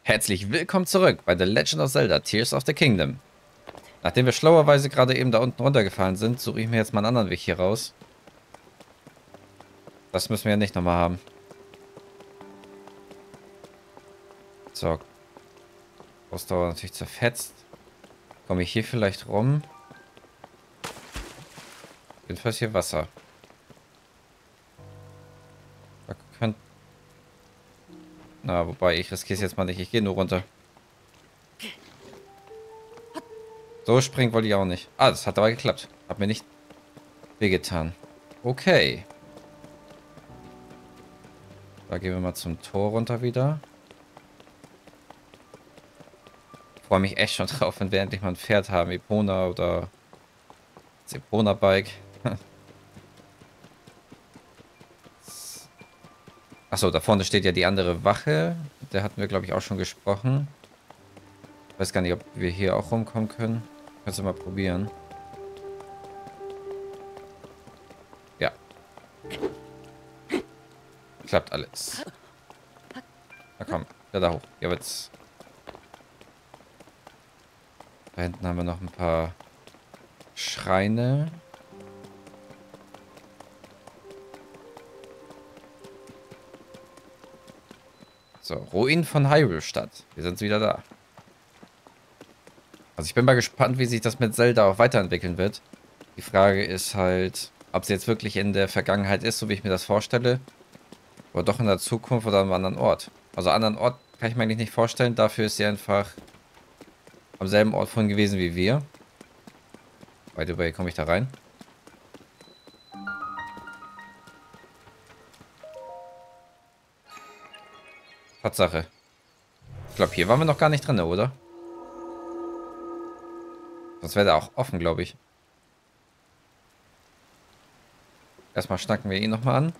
Herzlich willkommen zurück bei The Legend of Zelda Tears of the Kingdom. Nachdem wir schlauerweise gerade eben da unten runtergefallen sind, suche ich mir jetzt mal einen anderen Weg hier raus. Das müssen wir ja nicht nochmal haben. So. Ausdauer natürlich zerfetzt. Komme ich hier vielleicht rum? Jedenfalls hier Wasser. Da könnte... Na, wobei, ich riskiere es jetzt mal nicht. Ich gehe nur runter. So springen wollte ich auch nicht. Ah, das hat aber geklappt. Hat mir nicht wehgetan. Okay. Da gehen wir mal zum Tor runter wieder. Freue mich echt schon drauf, wenn wir endlich mal ein Pferd haben. Epona oder das Epona-Bike. Achso, da vorne steht ja die andere Wache. Der hatten wir, glaube ich, auch schon gesprochen. Ich weiß gar nicht, ob wir hier auch rumkommen können. Kannst du mal probieren. Ja. Klappt alles. Na komm, ja, da hoch. Ja, jetzt. Da hinten haben wir noch ein paar Schreine. So, Ruinen von Hyrule-Stadt. Wir sind wieder da. Also ich bin mal gespannt, wie sich das mit Zelda auch weiterentwickeln wird. Die Frage ist halt, ob sie jetzt wirklich in der Vergangenheit ist, so wie ich mir das vorstelle. Oder doch in der Zukunft oder an einem anderen Ort. Also einen anderen Ort kann ich mir eigentlich nicht vorstellen. Dafür ist sie einfach am selben Ort von gewesen wie wir. By the way, komme ich da rein? Tatsache. Ich glaube, hier waren wir noch gar nicht drin, oder? Sonst wäre der auch offen, glaube ich. Erstmal schnacken wir ihn nochmal an.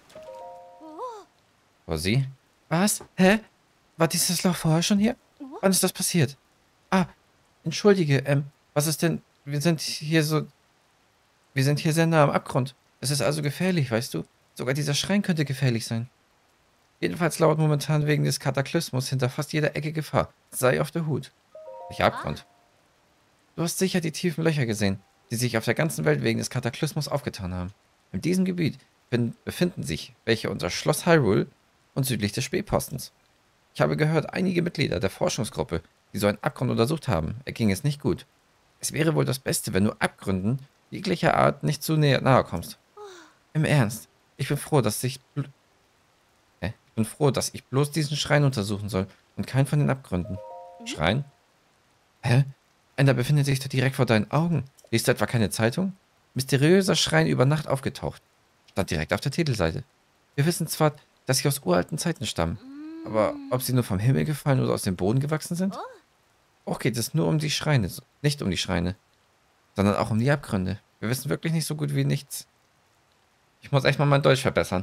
Wo sie? Was? Hä? War dieses Loch vorher schon hier? Wann ist das passiert? Ah, entschuldige, was ist denn? Wir sind hier sehr nah am Abgrund. Es ist also gefährlich, weißt du? Sogar dieser Schrein könnte gefährlich sein. Jedenfalls lauert momentan wegen des Kataklysmus hinter fast jeder Ecke Gefahr. Sei auf der Hut. Welcher Abgrund? Du hast sicher die tiefen Löcher gesehen, die sich auf der ganzen Welt wegen des Kataklysmus aufgetan haben. In diesem Gebiet befinden sich welche unter Schloss Hyrule und südlich des Spähpostens. Ich habe gehört, einige Mitglieder der Forschungsgruppe, die so einen Abgrund untersucht haben, erging es nicht gut. Es wäre wohl das Beste, wenn du Abgründen jeglicher Art nicht zu nahe kommst. Im Ernst, ich bin froh, dass ich bloß diesen Schrein untersuchen soll und keinen von den Abgründen. Schrein? Hä? Einer befindet sich da direkt vor deinen Augen. Liest du etwa keine Zeitung? Mysteriöser Schrein über Nacht aufgetaucht. Stand direkt auf der Titelseite. Wir wissen zwar, dass sie aus uralten Zeiten stammen, aber ob sie nur vom Himmel gefallen oder aus dem Boden gewachsen sind? Auch geht es nur um die Schreine, nicht um die Schreine, sondern auch um die Abgründe. Wir wissen wirklich nicht so gut wie nichts. Ich muss echt mal mein Deutsch verbessern.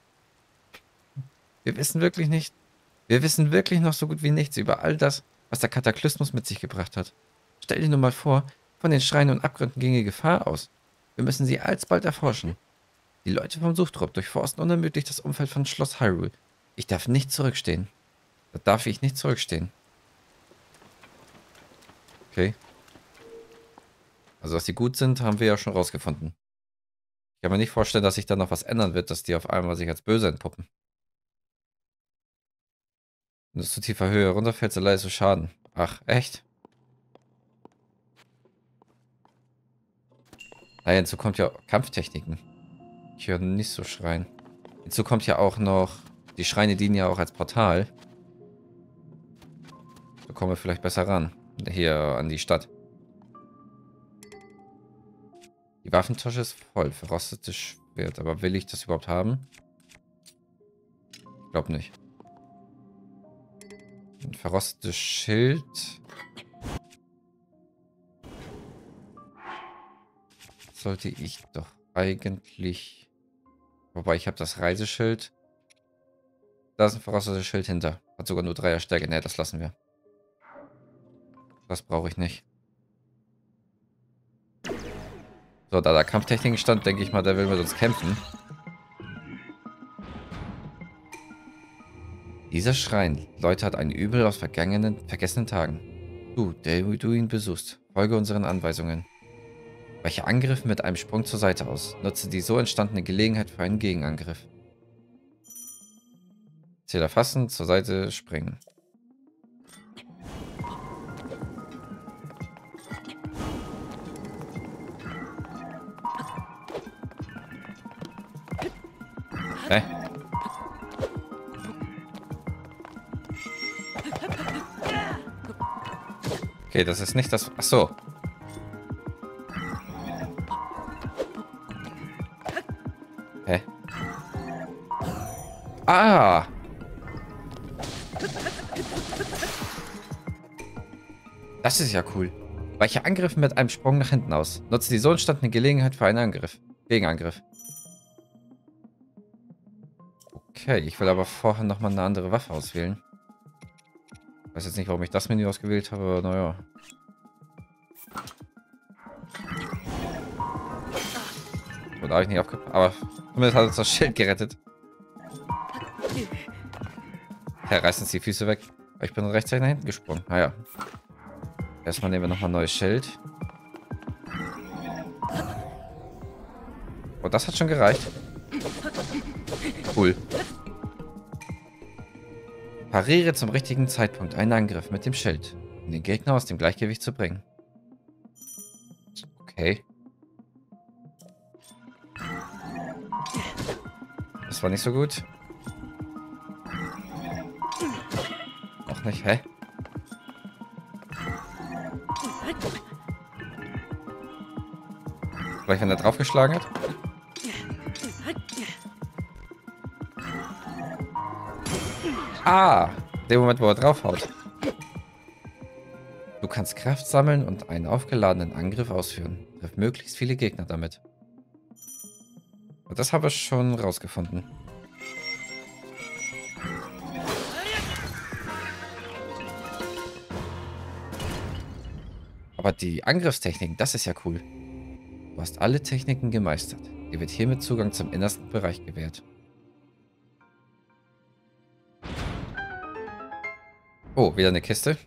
Wir wissen wirklich noch so gut wie nichts über all das, was der Kataklysmus mit sich gebracht hat. Stell dir nur mal vor, von den Schreinen und Abgründen ginge Gefahr aus. Wir müssen sie alsbald erforschen. Die Leute vom Suchtrupp durchforsten unermüdlich das Umfeld von Schloss Hyrule. Ich darf nicht zurückstehen. Da darf ich nicht zurückstehen. Okay. Also, dass die gut sind, haben wir ja schon rausgefunden. Ich kann mir nicht vorstellen, dass sich da noch was ändern wird, dass die auf einmal sich als böse entpuppen. Wenn du zu tiefer Höhe runterfällst, erleidest du Schaden. Ach, echt? Naja, hinzu kommt ja Kampftechniken. Ich höre nicht so schreien. Hinzu kommt ja auch noch, die Schreine dienen ja auch als Portal. Da kommen wir vielleicht besser ran. Hier an die Stadt. Die Waffentasche ist voll. Verrostetes Schwert. Aber will ich das überhaupt haben? Ich glaube nicht. Ein verrostetes Schild. Sollte ich doch eigentlich... Wobei, ich habe das Reiseschild. Da ist ein verrostetes Schild hinter. Hat sogar nur 3er Stärke. Ne, das lassen wir. Das brauche ich nicht. So, da Kampftechnik stand, denke ich mal, der will mit uns kämpfen. Dieser Schrein läutert ein Übel aus vergessenen Tagen. Du, der du ihn besuchst, folge unseren Anweisungen. Weiche Angriffe mit einem Sprung zur Seite aus. Nutze die so entstandene Gelegenheit für einen Gegenangriff. Zähler fassen, zur Seite springen. Hä? Okay, das ist nicht das... Ach so. Hä? Ah! Das ist ja cool. Weiche Angriffe mit einem Sprung nach hinten aus. Nutze die so entstandene Gelegenheit für einen Angriff. Gegenangriff. Okay, ich will aber vorher nochmal eine andere Waffe auswählen. Ich weiß jetzt nicht, warum ich das Menü ausgewählt habe, aber naja. Da habe ich nicht aufgepasst, aber zumindest hat uns das Schild gerettet. Ja, reißt uns die Füße weg. Ich bin rechtzeitig nach hinten gesprungen. Naja. Erstmal nehmen wir nochmal ein neues Schild. Oh, das hat schon gereicht. Cool. Pariere zum richtigen Zeitpunkt einen Angriff mit dem Schild, um den Gegner aus dem Gleichgewicht zu bringen. Okay. Das war nicht so gut. Auch nicht, hä? Gleich, wenn er draufgeschlagen hat. Ah! Der Moment, wo er draufhaut. Du kannst Kraft sammeln und einen aufgeladenen Angriff ausführen. Triff möglichst viele Gegner damit. Und das habe ich schon rausgefunden. Aber die Angriffstechniken, das ist ja cool. Du hast alle Techniken gemeistert. Dir wird hiermit Zugang zum innersten Bereich gewährt. Oh, wieder eine Kiste.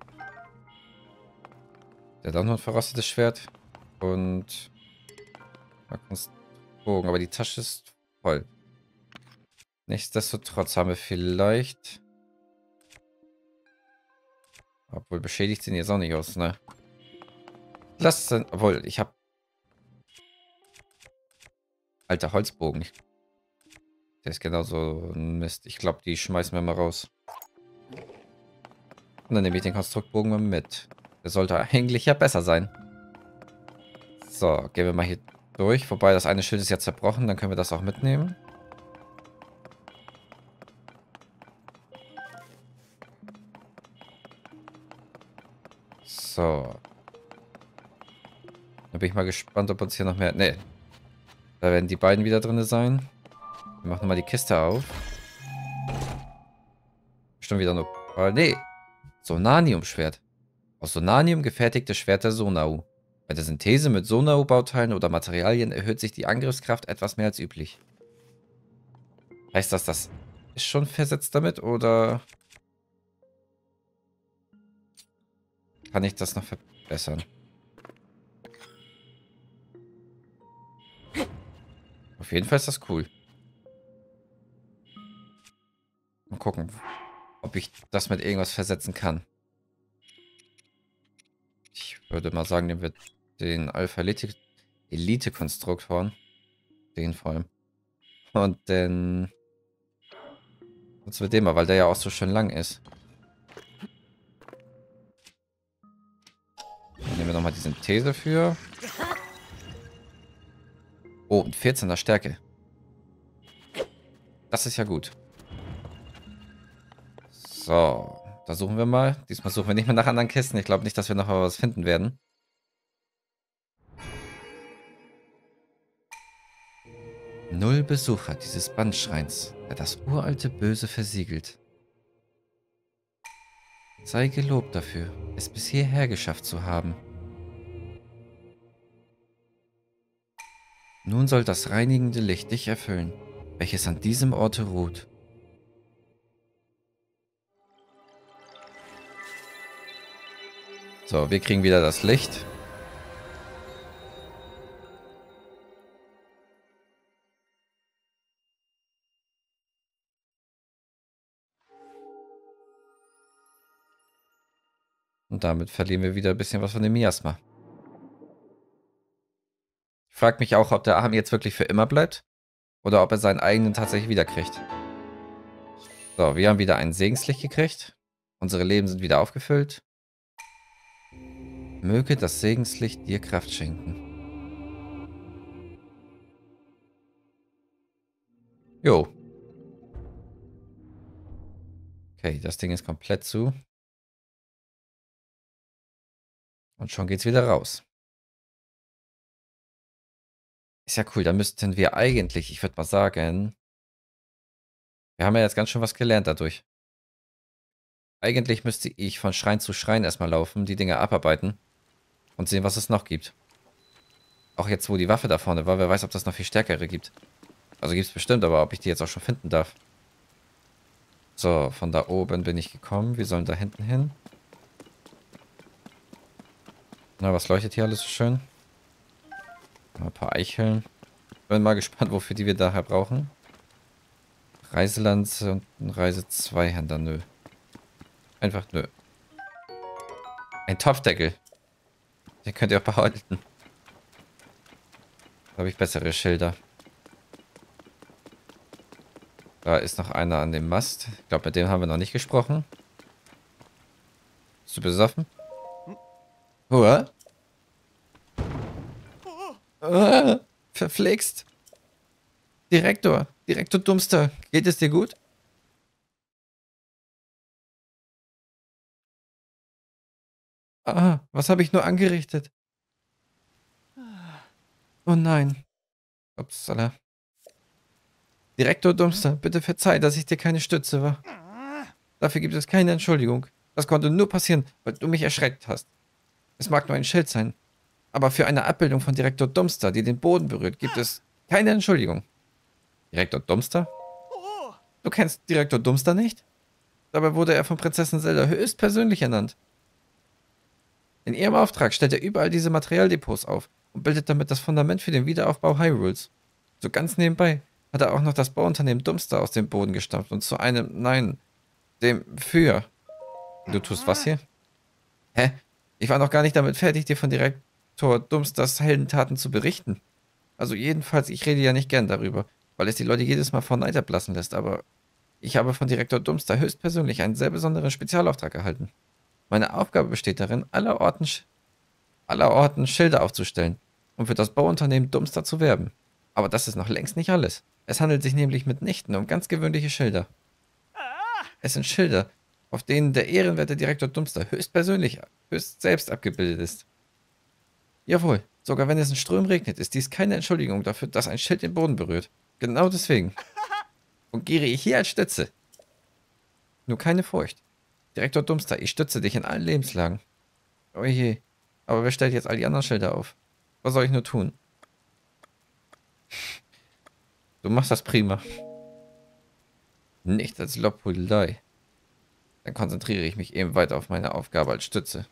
Der hat auch noch ein verrostetes Schwert. Und... Bogen, aber die Tasche ist voll. Nichtsdestotrotz haben wir vielleicht... Obwohl, beschädigt sehen jetzt auch nicht aus, ne? Lass dann... Obwohl, ich habe... Alter Holzbogen. Der ist genauso ein Mist. Ich glaube, die schmeißen wir mal raus. Und dann nehme ich den Konstruktbogen mal mit. Der sollte eigentlich ja besser sein. So, gehen wir mal hier durch. Wobei, das eine Schild ist ja zerbrochen. Dann können wir das auch mitnehmen. So. Da bin ich mal gespannt, ob uns hier noch mehr... Ne. Da werden die beiden wieder drin sein. Wir machen mal die Kiste auf. Bestimmt wieder nur... Nee. Sonanium-Schwert. Aus Sonanium gefertigte Schwerter Sonau. Bei der Synthese mit Sonau-Bauteilen oder Materialien erhöht sich die Angriffskraft etwas mehr als üblich. Heißt das, das ist schon versetzt damit, oder kann ich das noch verbessern? Auf jeden Fall ist das cool. Mal gucken, ob ich das mit irgendwas versetzen kann. Ich würde mal sagen, nehmen wir den Alpha Elite Konstruktoren. Den vor allem. Und dann nutzen wir den mal, weil der ja auch so schön lang ist. Dann nehmen wir nochmal diesen These für. Oh, und 14er Stärke. Das ist ja gut. So, da suchen wir mal. Diesmal suchen wir nicht mehr nach anderen Kisten. Ich glaube nicht, dass wir noch was finden werden. Null Besucher dieses Bandschreins, der das uralte Böse versiegelt. Sei gelobt dafür, es bis hierher geschafft zu haben. Nun soll das reinigende Licht dich erfüllen, welches an diesem Orte ruht. So, wir kriegen wieder das Licht. Und damit verlieren wir wieder ein bisschen was von dem Miasma. Ich frage mich auch, ob der Arm jetzt wirklich für immer bleibt. Oder ob er seinen eigenen tatsächlich wiederkriegt. So, wir haben wieder ein Segenslicht gekriegt. Unsere Leben sind wieder aufgefüllt. Möge das Segenslicht dir Kraft schenken. Jo. Okay, das Ding ist komplett zu. Und schon geht's wieder raus. Ist ja cool, da müssten wir eigentlich, ich würde mal sagen, wir haben ja jetzt ganz schön was gelernt dadurch. Eigentlich müsste ich von Schrein zu Schrein erstmal laufen, die Dinge abarbeiten und sehen, was es noch gibt. Auch jetzt, wo die Waffe da vorne war, wer weiß, ob das noch viel stärkere gibt. Also gibt es bestimmt, aber ob ich die jetzt auch schon finden darf. So, von da oben bin ich gekommen. Wir sollen da hinten hin. Na, was leuchtet hier alles so schön? Ein paar Eicheln. Bin mal gespannt, wofür die wir daher brauchen. Reiselanze und ein Reise-2-Händer, nö. Einfach nö. Ein Topfdeckel. Den könnt ihr auch behalten. Da habe ich bessere Schilder. Da ist noch einer an dem Mast. Ich glaube, mit dem haben wir noch nicht gesprochen. Bist du besoffen? Hua? Verflixt. Direktor Dumpster, geht es dir gut? Ah, was habe ich nur angerichtet? Oh nein. Upsala. Direktor Dumpster, bitte verzeih, dass ich dir keine Stütze war. Dafür gibt es keine Entschuldigung. Das konnte nur passieren, weil du mich erschreckt hast. Es mag nur ein Schild sein, aber für eine Abbildung von Direktor Dumpster, die den Boden berührt, gibt es keine Entschuldigung. Direktor Dumpster? Du kennst Direktor Dumpster nicht? Dabei wurde er von Prinzessin Zelda höchstpersönlich ernannt. In ihrem Auftrag stellt er überall diese Materialdepots auf und bildet damit das Fundament für den Wiederaufbau Hyrules. So ganz nebenbei hat er auch noch das Bauunternehmen Dumpster aus dem Boden gestampft und zu einem, nein, dem für. Du tust was hier? Hä? Ich war noch gar nicht damit fertig, dir von Direktor Dumpsters Heldentaten zu berichten. Also jedenfalls, ich rede ja nicht gern darüber, weil es die Leute jedes Mal vor Neid ablassen lässt, aber ich habe von Direktor Dumpster höchstpersönlich einen sehr besonderen Spezialauftrag erhalten. Meine Aufgabe besteht darin, allerorten Schilder aufzustellen und für das Bauunternehmen Dumpster zu werben. Aber das ist noch längst nicht alles. Es handelt sich nämlich mitnichten um ganz gewöhnliche Schilder. Es sind Schilder, auf denen der ehrenwerte Direktor Dumpster höchst selbst abgebildet ist. Jawohl, sogar wenn es in Strömen regnet, ist dies keine Entschuldigung dafür, dass ein Schild den Boden berührt. Genau deswegen fungiere ich hier als Stütze. Nur keine Furcht. Direktor Dumpster, ich stütze dich in allen Lebenslagen. Oh je, aber wer stellt jetzt all die anderen Schilder auf? Was soll ich nur tun? Du machst das prima. Nicht als Lobhudelei. Dann konzentriere ich mich eben weiter auf meine Aufgabe als Stütze.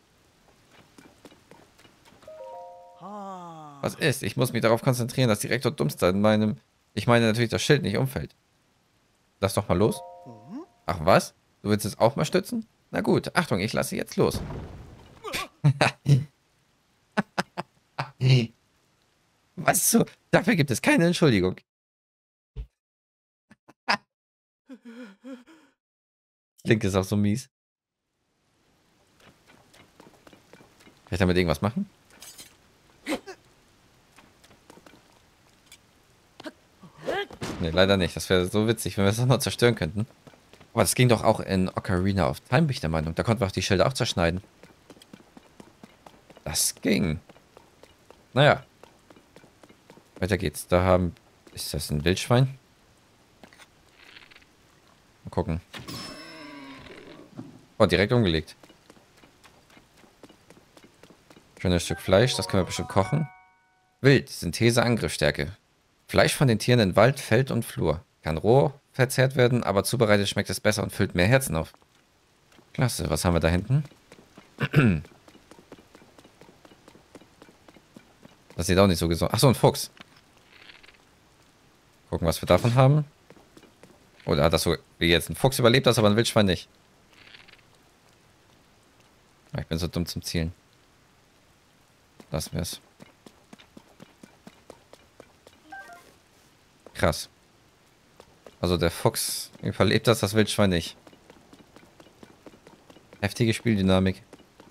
Was ist? Ich muss mich darauf konzentrieren, dass Direktor Dumpster in meinem... Ich meine natürlich das Schild nicht umfällt. Lass doch mal los. Ach was? Du willst es auch mal stützen? Na gut, Achtung, ich lasse jetzt los. Was so? Dafür gibt es keine Entschuldigung. Link ist auch so mies. Kann ich damit irgendwas machen? Ne, leider nicht. Das wäre so witzig, wenn wir das nochmal zerstören könnten. Aber das ging doch auch in Ocarina of Time, bin ich der Meinung. Da konnten wir auch die Schilder auch zerschneiden. Das ging. Naja. Weiter geht's. Da haben... Ist das ein Wildschwein? Mal gucken. Oh, direkt umgelegt. Schönes Stück Fleisch. Das können wir bestimmt kochen. Wild. Synthese, Angriffsstärke. Fleisch von den Tieren in Wald, Feld und Flur. Kann roh verzehrt werden, aber zubereitet schmeckt es besser und füllt mehr Herzen auf. Klasse. Was haben wir da hinten? Das sieht auch nicht so gesund. Achso, ein Fuchs. Gucken, was wir davon haben. Oder hat das so wie jetzt ein Fuchs überlebt, das aber ein Wildschwein nicht. Ich bin so dumm zum Zielen. Lassen wir es. Krass. Also der Fuchs überlebt das Wildschwein nicht. Heftige Spieldynamik.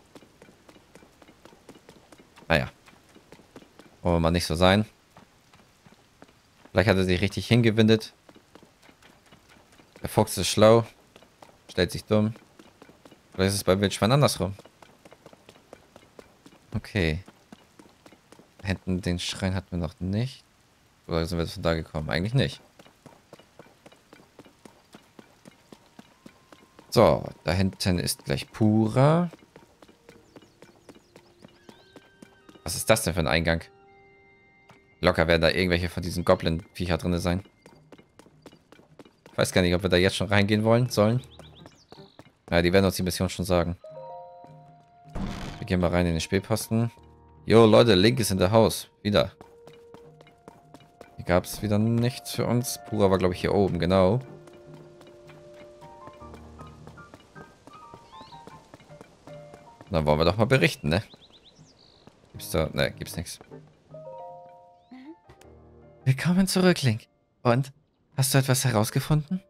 Naja. Wollen wir mal nicht so sein. Vielleicht hat er sich richtig hingewindet. Der Fuchs ist schlau. Stellt sich dumm. Vielleicht ist es bei Wildschwein andersrum. Okay. Da hinten den Schrein hatten wir noch nicht. Oder sind wir von da gekommen? Eigentlich nicht. So, da hinten ist gleich Pura. Was ist das denn für ein Eingang? Locker werden da irgendwelche von diesen Goblin-Viecher drin sein. Ich weiß gar nicht, ob wir da jetzt schon reingehen sollen. Ja, die werden uns die Mission schon sagen. Wir gehen mal rein in den Spielposten. Jo, Leute, Link ist in der Haus. Wieder. Hier gab es wieder nichts für uns. Pura war, glaube ich, hier oben, genau. Dann wollen wir doch mal berichten, ne? Gibt's da... Ne, gibt's nichts. Willkommen zurück, Link. Und? Hast du etwas herausgefunden?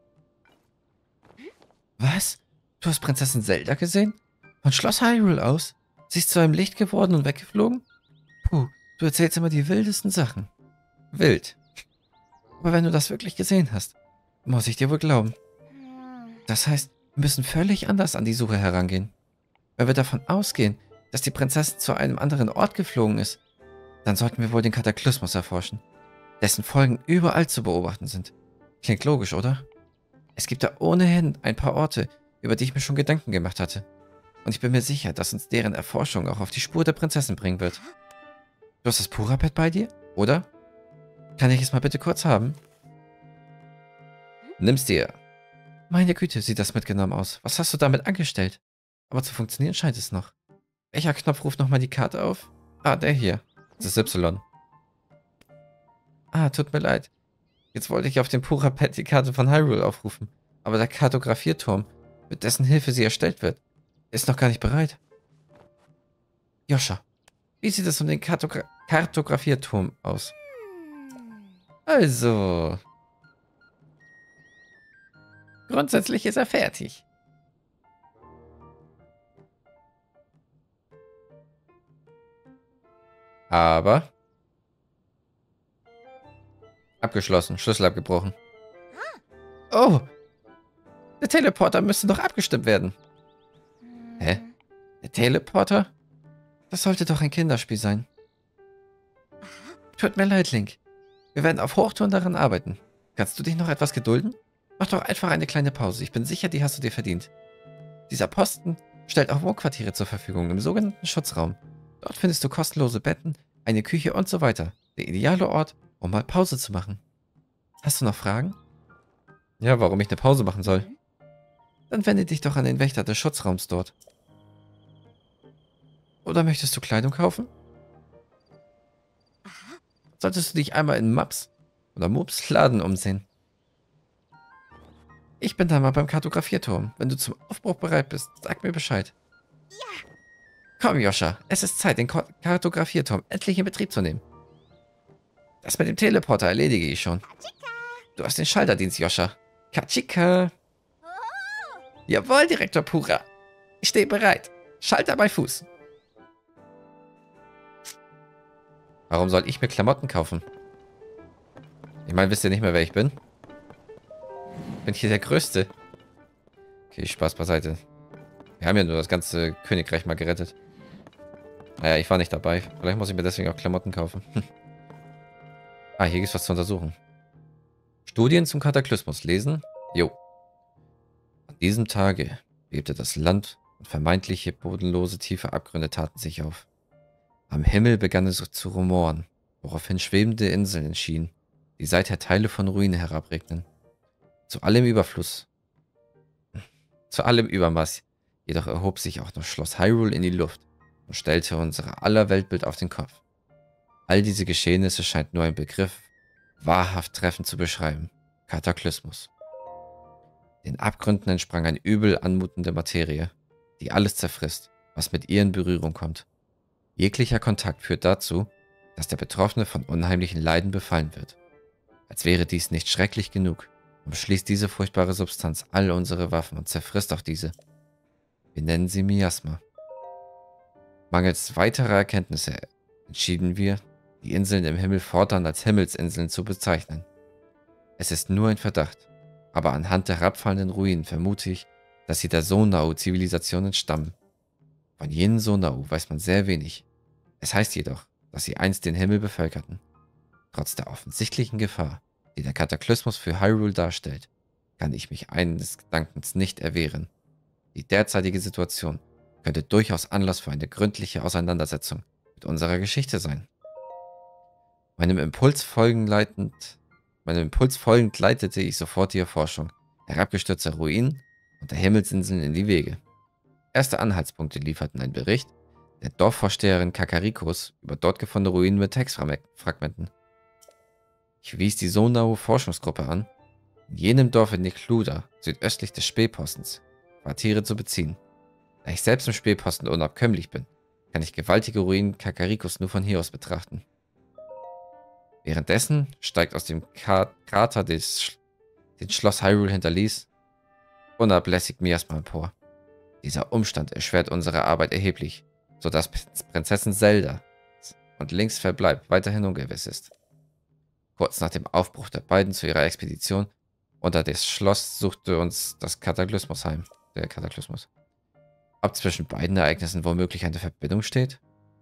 Was? Du hast Prinzessin Zelda gesehen? Von Schloss Hyrule aus? Sie ist zu einem Licht geworden und weggeflogen? Puh, du erzählst immer die wildesten Sachen. Wild. Aber wenn du das wirklich gesehen hast, muss ich dir wohl glauben. Das heißt, wir müssen völlig anders an die Suche herangehen. Wenn wir davon ausgehen, dass die Prinzessin zu einem anderen Ort geflogen ist, dann sollten wir wohl den Kataklysmus erforschen, dessen Folgen überall zu beobachten sind. Klingt logisch, oder? Es gibt da ohnehin ein paar Orte, über die ich mir schon Gedanken gemacht hatte. Und ich bin mir sicher, dass uns deren Erforschung auch auf die Spur der Prinzessin bringen wird. Du hast das Pura-Pad bei dir, oder? Kann ich es mal bitte kurz haben? Nimm's dir. Meine Güte, sieht das mitgenommen aus. Was hast du damit angestellt? Aber zu funktionieren scheint es noch. Welcher Knopf ruft nochmal die Karte auf? Ah, der hier. Das ist Y. Ah, tut mir leid. Jetzt wollte ich auf dem Pura-Pad die Karte von Hyrule aufrufen. Aber der Kartografierturm, mit dessen Hilfe sie erstellt wird, ist noch gar nicht bereit. Joscha, wie sieht es um den Kartografierturm aus? Also... Grundsätzlich ist er fertig. Aber... Abgeschlossen. Schlüssel abgebrochen. Oh! Der Teleporter müsste doch abgestimmt werden. Hä? Der Teleporter? Das sollte doch ein Kinderspiel sein. Tut mir leid, Link. Wir werden auf Hochtouren daran arbeiten. Kannst du dich noch etwas gedulden? Mach doch einfach eine kleine Pause. Ich bin sicher, die hast du dir verdient. Dieser Posten stellt auch Wohnquartiere zur Verfügung im sogenannten Schutzraum. Dort findest du kostenlose Betten, eine Küche und so weiter. Der ideale Ort, um mal Pause zu machen. Hast du noch Fragen? Ja, warum ich eine Pause machen soll? Dann wende dich doch an den Wächter des Schutzraums dort. Oder möchtest du Kleidung kaufen? Solltest du dich einmal in Maps oder Mops Laden umsehen. Ich bin da mal beim Kartografierturm. Wenn du zum Aufbruch bereit bist, sag mir Bescheid. Ja. Komm, Joscha, es ist Zeit, den Kartografierturm endlich in Betrieb zu nehmen. Das mit dem Teleporter erledige ich schon. Du hast den Schalterdienst, Joscha. Kachika. Jawohl, Direktor Pura. Ich stehe bereit. Schalter bei Fuß. Warum soll ich mir Klamotten kaufen? Ich meine, wisst ihr nicht mehr, wer ich bin? Bin hier der Größte. Okay, Spaß beiseite. Wir haben ja nur das ganze Königreich mal gerettet. Naja, ich war nicht dabei. Vielleicht muss ich mir deswegen auch Klamotten kaufen. Ah, hier gibt's was zu untersuchen. Studien zum Kataklysmus lesen? Jo. An diesem Tage bebte das Land und vermeintliche bodenlose tiefe Abgründe taten sich auf. Am Himmel begann es zu rumoren, woraufhin schwebende Inseln erschienen, die seither Teile von Ruinen herabregnen. Zu allem Übermaß jedoch erhob sich auch noch Schloss Hyrule in die Luft und stellte unsere aller Weltbild auf den Kopf. All diese Geschehnisse scheint nur ein Begriff wahrhaft treffend zu beschreiben. Kataklysmus. Den Abgründen entsprang eine übel anmutende Materie, die alles zerfrisst, was mit ihr in Berührung kommt. Jeglicher Kontakt führt dazu, dass der Betroffene von unheimlichen Leiden befallen wird. Als wäre dies nicht schrecklich genug, umschließt diese furchtbare Substanz all unsere Waffen und zerfrisst auch diese. Wir nennen sie Miasma. Mangels weiterer Erkenntnisse entschieden wir, die Inseln im Himmel fortan als Himmelsinseln zu bezeichnen. Es ist nur ein Verdacht, aber anhand der herabfallenden Ruinen vermute ich, dass sie der Sonau-Zivilisation entstammen. Von jenen Sonau weiß man sehr wenig. Es heißt jedoch, dass sie einst den Himmel bevölkerten. Trotz der offensichtlichen Gefahr, die der Kataklysmus für Hyrule darstellt, kann ich mich eines Gedankens nicht erwehren. Die derzeitige Situation könnte durchaus Anlass für eine gründliche Auseinandersetzung mit unserer Geschichte sein. Meinem Impuls folgend leitete ich sofort die Erforschung herabgestürzter Ruinen und der Himmelsinseln in die Wege. Erste Anhaltspunkte lieferten ein Bericht der Dorfvorsteherin Kakarikos über dort gefundene Ruinen mit Textfragmenten. Ich wies die Sonau-Forschungsgruppe an, in jenem Dorf in Nekluda, südöstlich des Spähpostens, Quartiere zu beziehen. Da ich selbst im Spähposten unabkömmlich bin, kann ich gewaltige Ruinen Kakarikos nur von hier aus betrachten. Währenddessen steigt aus dem Krater, den Schloss Hyrule hinterließ, unablässig Miasma empor. Dieser Umstand erschwert unsere Arbeit erheblich, sodass Prinzessin Zelda und Links Verbleib weiterhin ungewiss ist. Kurz nach dem Aufbruch der beiden zu ihrer Expedition unter das Schloss suchte uns der Kataklysmus. Ob zwischen beiden Ereignissen womöglich eine Verbindung steht?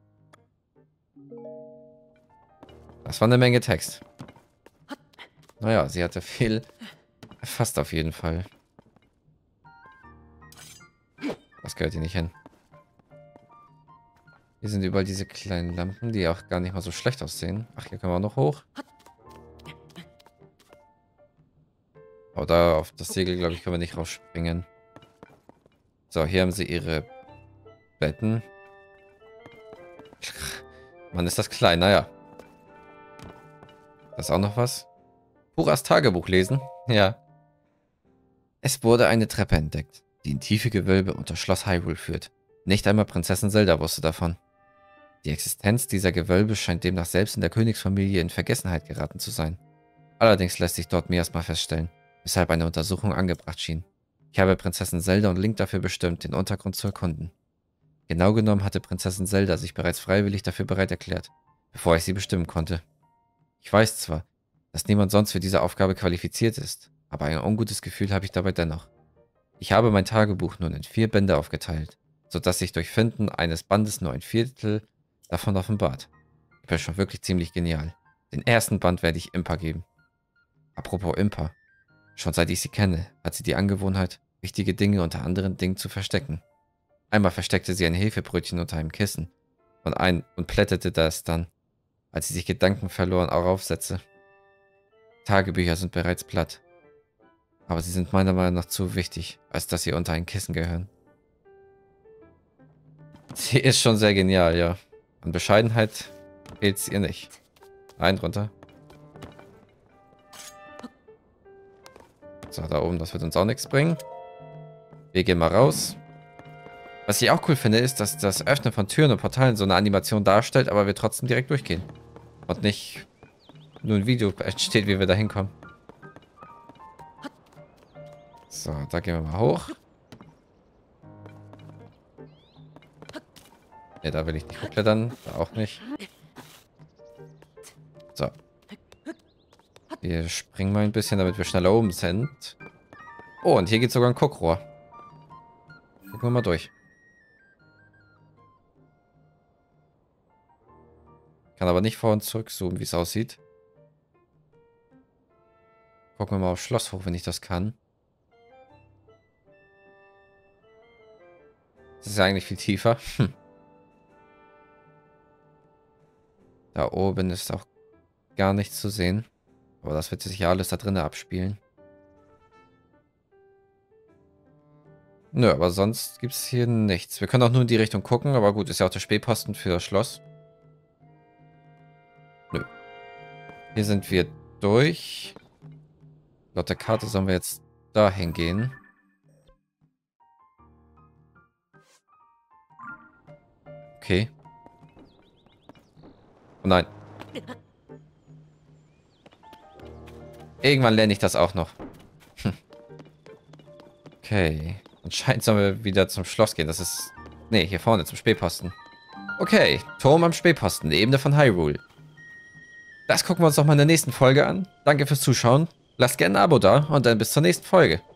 Das war eine Menge Text. Naja, sie hatte viel erfasst auf jeden Fall. Das gehört hier nicht hin. Hier sind überall diese kleinen Lampen, die auch gar nicht mal so schlecht aussehen. Ach, hier können wir auch noch hoch. Aber da auf das Segel, glaube ich, können wir nicht rausspringen. So, hier haben sie ihre Betten. Mann, ist das klein, naja. Das ist auch noch was. Puras Tagebuch lesen. Ja. Es wurde eine Treppe entdeckt, die in tiefe Gewölbe unter Schloss Hyrule führt. Nicht einmal Prinzessin Zelda wusste davon. Die Existenz dieser Gewölbe scheint demnach selbst in der Königsfamilie in Vergessenheit geraten zu sein. Allerdings lässt sich dort Miasma feststellen, weshalb eine Untersuchung angebracht schien. Ich habe Prinzessin Zelda und Link dafür bestimmt, den Untergrund zu erkunden. Genau genommen hatte Prinzessin Zelda sich bereits freiwillig dafür bereit erklärt, bevor ich sie bestimmen konnte. Ich weiß zwar, dass niemand sonst für diese Aufgabe qualifiziert ist, aber ein ungutes Gefühl habe ich dabei dennoch. Ich habe mein Tagebuch nun in 4 Bände aufgeteilt, sodass sich durch Finden eines Bandes nur ein Viertel davon offenbart. Ich bin schon wirklich ziemlich genial. Den ersten Band werde ich Impa geben. Apropos Impa. Schon seit ich sie kenne, hat sie die Angewohnheit, wichtige Dinge unter anderen Dingen zu verstecken. Einmal versteckte sie ein Hefebrötchen unter einem Kissen und plättete das dann, als sie sich Gedanken verloren, auch aufsetzte. Tagebücher sind bereits platt. Aber sie sind meiner Meinung nach zu wichtig, als dass sie unter ein Kissen gehören. Sie ist schon sehr genial, ja. An Bescheidenheit fehlt es ihr nicht. Nein, runter. So, da oben, das wird uns auch nichts bringen. Wir gehen mal raus. Was ich auch cool finde, ist, dass das Öffnen von Türen und Portalen so eine Animation darstellt, aber wir trotzdem direkt durchgehen. Und nicht nur ein Video entsteht, wie wir da hinkommen. So, da gehen wir mal hoch. Ne, da will ich nicht hochklettern. Da auch nicht. So. Wir springen mal ein bisschen, damit wir schneller oben sind. Oh, und hier geht sogar ein Guckrohr. Gucken wir mal durch. Kann aber nicht vor und zurück zoomen, wie es aussieht. Gucken wir mal aufs Schloss hoch, wenn ich das kann. Das ist ja eigentlich viel tiefer. Da oben ist auch gar nichts zu sehen. Aber das wird sich ja alles da drinnen abspielen. Nö, aber sonst gibt es hier nichts. Wir können auch nur in die Richtung gucken, aber gut, ist ja auch der Spähposten für das Schloss. Hier sind wir durch. Laut der Karte sollen wir jetzt dahin gehen. Okay. Oh nein. Irgendwann lerne ich das auch noch. Okay. Anscheinend sollen wir wieder zum Schloss gehen. Das ist... Nee, hier vorne zum Spähposten. Okay. Turm am Spähposten. Ebene von Hyrule. Das gucken wir uns doch mal in der nächsten Folge an. Danke fürs Zuschauen. Lasst gerne ein Abo da und dann bis zur nächsten Folge.